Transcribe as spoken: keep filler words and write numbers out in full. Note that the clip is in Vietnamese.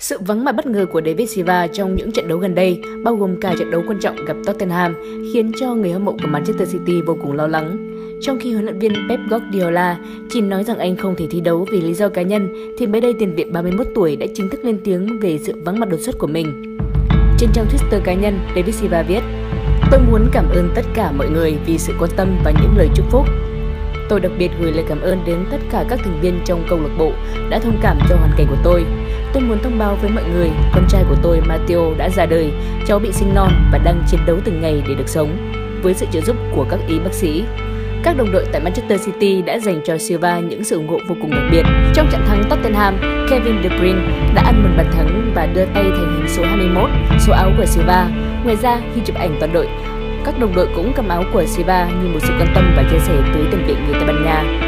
Sự vắng mặt bất ngờ của David Silva trong những trận đấu gần đây, bao gồm cả trận đấu quan trọng gặp Tottenham, khiến cho người hâm mộ của Manchester City vô cùng lo lắng. Trong khi huấn luyện viên Pep Guardiola chỉ nói rằng anh không thể thi đấu vì lý do cá nhân, thì mới đây tiền vệ ba mươi mốt tuổi đã chính thức lên tiếng về sự vắng mặt đột xuất của mình. Trên trang Twitter cá nhân, David Silva viết: "Tôi muốn cảm ơn tất cả mọi người vì sự quan tâm và những lời chúc phúc. Tôi đặc biệt gửi lời cảm ơn đến tất cả các thành viên trong câu lạc bộ đã thông cảm cho hoàn cảnh của tôi. Tôi muốn thông báo với mọi người, con trai của tôi Matteo đã ra đời, cháu bị sinh non và đang chiến đấu từng ngày để được sống, với sự trợ giúp của các y bác sĩ." Các đồng đội tại Manchester City đã dành cho Silva những sự ủng hộ vô cùng đặc biệt. Trong trận thắng Tottenham, Kevin De Bruyne đã ăn mừng bàn thắng và đưa tay thành hình số hai mươi mốt, số áo của Silva. Ngoài ra, khi chụp ảnh toàn đội, các đồng đội cũng cầm áo của Silva như một sự quan tâm và chia sẻ tới tiền vệ người Tây Ban Nha.